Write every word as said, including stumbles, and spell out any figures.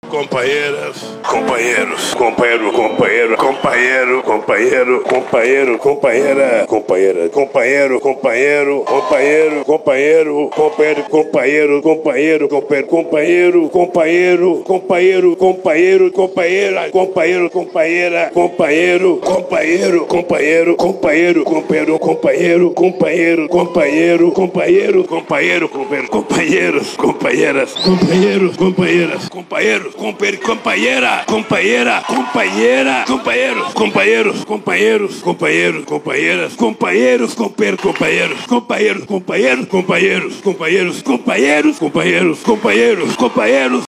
companheiras, companheiros, companheiro, companheiro, companheiro, companheiro, companheiro, companheira, companheira, companheiro, companheiro, companheiro, companheiro, companheiro, companheiro, companheiro, companheiro, companheiro, companheiro, companheiro, companheira, companheiro, companheira, companheiro, companheiro, companheiro, companheiro, companheiro, companheiro, companheiro, companheiro, companheiro, companheiro, companheiro, companheiros, companheiras, companheiros, companheiras, companheiros, companheiro, companheira, companheira, companheira, companheiros, companheiros, companheiros, companheiros, companheiras, companheiros, companheiros, companheiros, companheiros, companheiros, companheiros, companheiros, companheiros, companheiros, companheiros, companheiros.